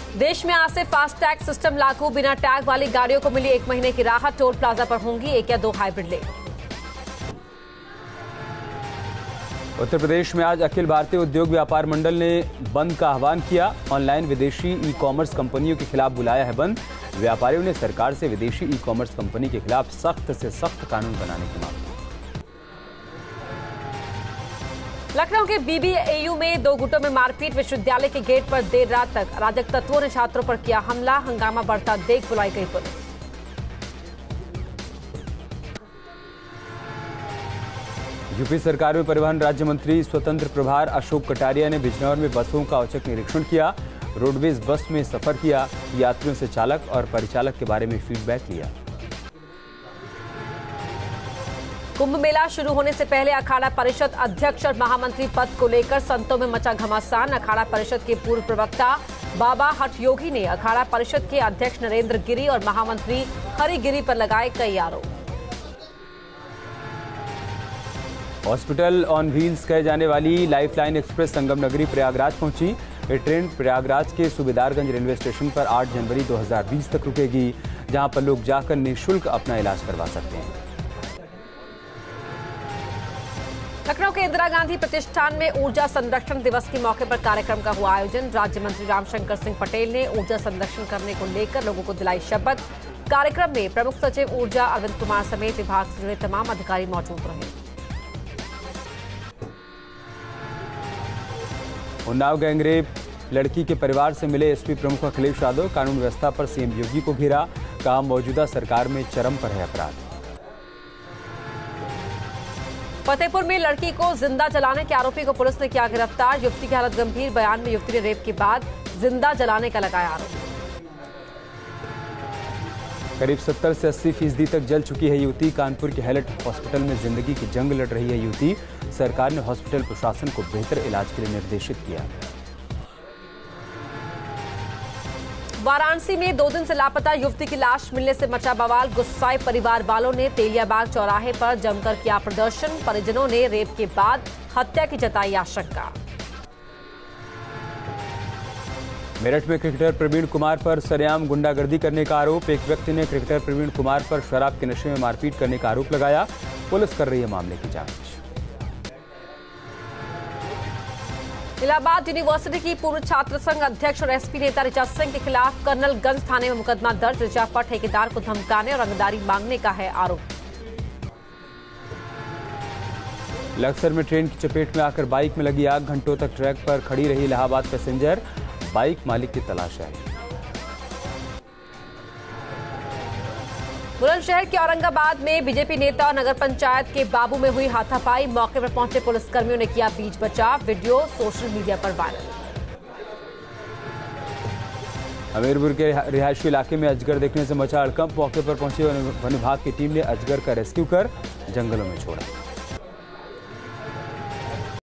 देश में आज से फास्टैग सिस्टम लागू। बिना टैग वाली गाड़ियों को मिली 1 महीने की राहत। टोल प्लाजा पर होंगी 1 या 2 हाइब्रिड लेन। उत्तर प्रदेश में आज अखिल भारतीय उद्योग व्यापार मंडल ने बंद का आह्वान किया। ऑनलाइन विदेशी ई कॉमर्स कंपनियों के खिलाफ बुलाया है बंद। व्यापारियों ने सरकार से विदेशी ई कॉमर्स कंपनी के खिलाफ सख्त से सख्त कानून बनाने की मांग की। लखनऊ के बीबीएयू में 2 गुटों में मारपीट। विश्वविद्यालय के गेट पर देर रात तक अराजक तत्वों ने छात्रों पर किया हमला। हंगामा बढ़ता देख बुलाई गई पुलिस। यूपी सरकार में परिवहन राज्य मंत्री स्वतंत्र प्रभार अशोक कटारिया ने बिजनौर में बसों का औचक निरीक्षण किया। रोडवेज बस में सफर किया। यात्रियों से चालक और परिचालक के बारे में फीडबैक लिया। कुंभ मेला शुरू होने से पहले अखाड़ा परिषद अध्यक्ष और महामंत्री पद को लेकर संतों में मचा घमासान। अखाड़ा परिषद के पूर्व प्रवक्ता बाबा हठ योगी ने अखाड़ा परिषद के अध्यक्ष नरेंद्र गिरी और महामंत्री हरि गिरी पर लगाए कई आरोप। हॉस्पिटल ऑन व्हील्स कहे जाने वाली लाइफलाइन एक्सप्रेस संगम नगरी प्रयागराज पहुंची। ये ट्रेन प्रयागराज के सूबेदारगंज रेलवे स्टेशन पर 8 जनवरी 2020 तक रुकेगी, जहां पर लोग जाकर निःशुल्क अपना इलाज करवा सकते हैं। लखनऊ के इंदिरा गांधी प्रतिष्ठान में ऊर्जा संरक्षण दिवस के मौके पर कार्यक्रम का हुआ आयोजन। राज्य मंत्री रामशंकर सिंह पटेल ने ऊर्जा संरक्षण करने को लेकर लोगों को दिलाई शपथ। कार्यक्रम में प्रमुख सचिव ऊर्जा अरविंद कुमार समेत विभाग से जुड़े तमाम अधिकारी मौजूद रहे। उन्नाव गैंगरेप लड़की के परिवार से मिले एसपी प्रमुख अखिलेश यादव। कानून व्यवस्था पर सीएम योगी को घेरा। कहा मौजूदा सरकार में चरम पर है अपराध। फतेहपुर में लड़की को जिंदा जलाने के आरोपी को पुलिस ने किया गिरफ्तार। युवती की हालत गंभीर। बयान में युवती ने रेप के बाद जिंदा जलाने का लगाया आरोप। करीब 70 से 80% तक जल चुकी है युवती। कानपुर के हैलेट हॉस्पिटल में जिंदगी की जंग लड़ रही है युवती। सरकार ने हॉस्पिटल प्रशासन को बेहतर इलाज के लिए निर्देशित किया। वाराणसी में 2 दिन से लापता युवती की लाश मिलने से मचा बवाल। गुस्साए परिवार वालों ने तेलियाबाग चौराहे पर जमकर किया प्रदर्शन। परिजनों ने रेप के बाद हत्या की जताई आशंका। मेरठ में क्रिकेटर प्रवीण कुमार पर सरेआम गुंडागर्दी करने का आरोप। एक व्यक्ति ने क्रिकेटर प्रवीण कुमार पर शराब के नशे में मारपीट करने का आरोप लगाया। पुलिस कर रही है मामले की जांच। इलाहाबाद यूनिवर्सिटी की पूर्व छात्र संघ अध्यक्ष और एसपी नेता ऋचा सिंह के खिलाफ कर्नलगंज थाने में मुकदमा दर्ज। ऋचा पर ठेकेदार को धमकाने और रंगदारी मांगने का है आरोप। लक्सर में ट्रेन की चपेट में आकर बाइक में लगी आग। घंटों तक ट्रैक पर खड़ी रही इलाहाबाद पैसेंजर। बाइक मालिक की तलाश है। बुलंदशहर के औरंगाबाद में बीजेपी नेता और नगर पंचायत के बाबू में हुई हाथापाई। मौके पर पहुंचे पुलिसकर्मियों ने किया बीच बचाव। वीडियो सोशल मीडिया पर वायरल। हमीरपुर के रिहायशी इलाके में अजगर देखने से मचा हड़कंप। मौके पर पहुंची वन विभाग की टीम ने अजगर का रेस्क्यू कर जंगलों में छोड़ा।